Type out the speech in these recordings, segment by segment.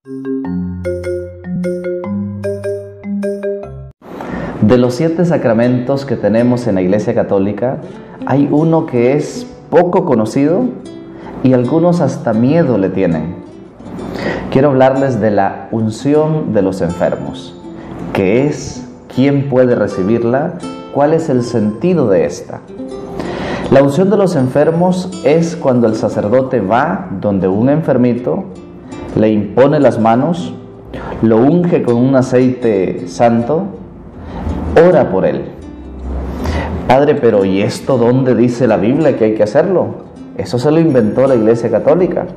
De los 7 sacramentos que tenemos en la Iglesia Católica, hay uno que es poco conocido y algunos hasta miedo le tienen. Quiero hablarles de la unción de los enfermos. ¿Qué es? ¿Quién puede recibirla? ¿Cuál es el sentido de esta? La unción de los enfermos es cuando el sacerdote va donde un enfermito, le impone las manos, lo unge con un aceite santo, ora por él. Padre, pero ¿y esto dónde dice la Biblia que hay que hacerlo? Eso se lo inventó la Iglesia Católica.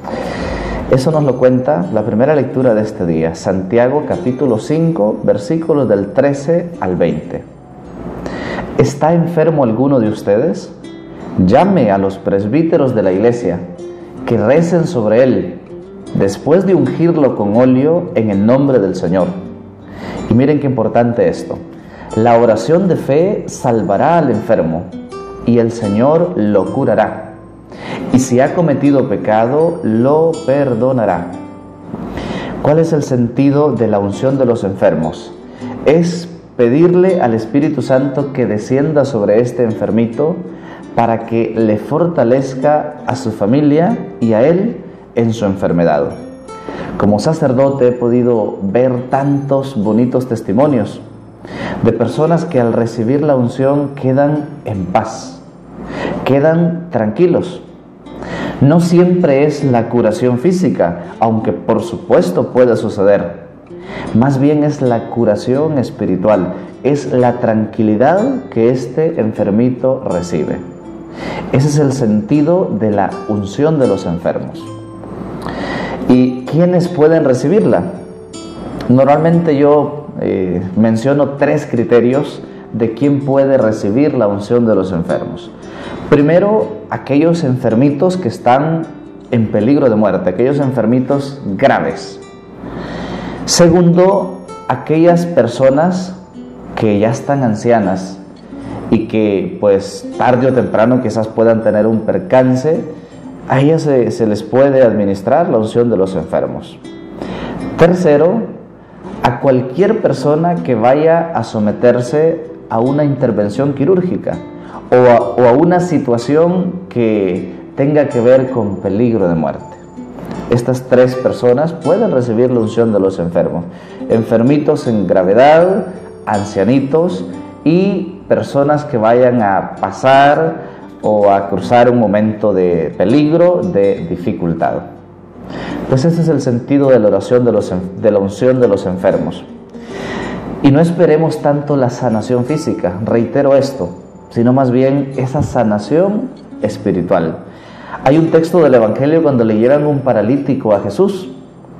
Eso nos lo cuenta la primera lectura de este día, Santiago capítulo 5, versículos del 13 al 20. ¿Está enfermo alguno de ustedes? Llame a los presbíteros de la iglesia, que recen sobre él, después de ungirlo con óleo en el nombre del Señor. Y miren qué importante esto. La oración de fe salvará al enfermo, y el Señor lo curará. Y si ha cometido pecado, lo perdonará. ¿Cuál es el sentido de la unción de los enfermos? Es pedirle al Espíritu Santo que descienda sobre este enfermito para que le fortalezca a su familia y a él en su enfermedad. Como sacerdote he podido ver tantos bonitos testimonios de personas que al recibir la unción quedan en paz, quedan tranquilos. No siempre es la curación física, aunque por supuesto puede suceder. Más bien es la curación espiritual, es la tranquilidad que este enfermito recibe. Ese es el sentido de la unción de los enfermos. ¿Y quiénes pueden recibirla? Normalmente yo menciono 3 criterios de quién puede recibir la unción de los enfermos. Primero, aquellos enfermitos que están en peligro de muerte, aquellos enfermitos graves. Segundo, aquellas personas que ya están ancianas y que pues tarde o temprano quizás puedan tener un percance, a ellas se les puede administrar la unción de los enfermos. Tercero, a cualquier persona que vaya a someterse a una intervención quirúrgica o a una situación que tenga que ver con peligro de muerte. Estas 3 personas pueden recibir la unción de los enfermos. Enfermitos en gravedad, ancianitos y personas que vayan a pasar o a cruzar un momento de peligro, de dificultad. Pues ese es el sentido de la oración de la unción de los enfermos. Y no esperemos tanto la sanación física, reitero esto, sino más bien esa sanación espiritual. Hay un texto del Evangelio cuando le llevan un paralítico a Jesús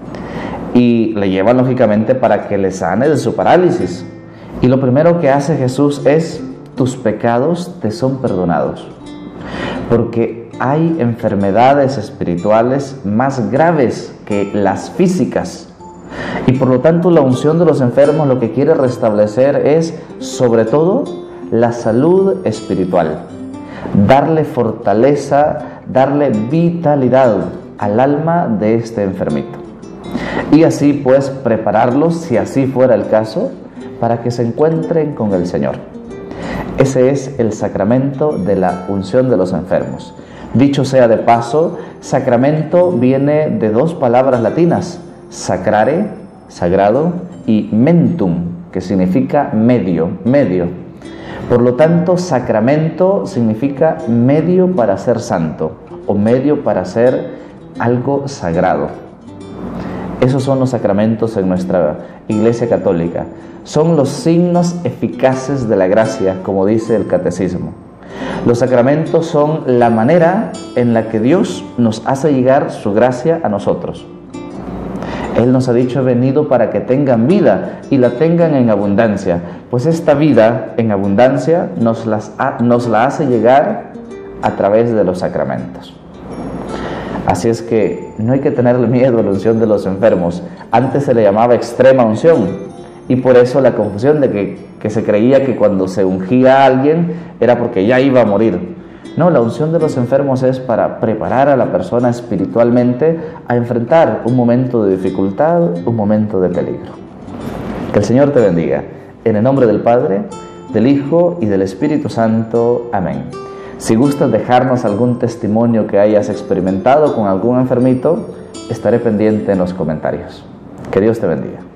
y le llevan lógicamente para que le sane de su parálisis. Y lo primero que hace Jesús es: tus pecados te son perdonados. Porque hay enfermedades espirituales más graves que las físicas. Y por lo tanto la unción de los enfermos lo que quiere restablecer es, sobre todo, la salud espiritual. Darle fortaleza, darle vitalidad al alma de este enfermito. Y así pues prepararlos, si así fuera el caso, para que se encuentren con el Señor. Ese es el sacramento de la unción de los enfermos. Dicho sea de paso, sacramento viene de 2 palabras latinas: sacrare, sagrado, y mentum, que significa medio. Por lo tanto, sacramento significa medio para ser santo o medio para ser algo sagrado. Esos son los sacramentos en nuestra Iglesia Católica. Son los signos eficaces de la gracia, como dice el Catecismo. Los sacramentos son la manera en la que Dios nos hace llegar su gracia a nosotros. Él nos ha dicho: he venido para que tengan vida y la tengan en abundancia. Pues esta vida en abundancia nos la hace llegar a través de los sacramentos. Así es que no hay que tenerle miedo a la unción de los enfermos. Antes se le llamaba extrema unción, y por eso la confusión de que se creía que cuando se ungía a alguien era porque ya iba a morir. No, la unción de los enfermos es para preparar a la persona espiritualmente a enfrentar un momento de dificultad, un momento de peligro. Que el Señor te bendiga. En el nombre del Padre, del Hijo y del Espíritu Santo. Amén. Si gustas dejarnos algún testimonio que hayas experimentado con algún enfermito, estaré pendiente en los comentarios. Que Dios te bendiga.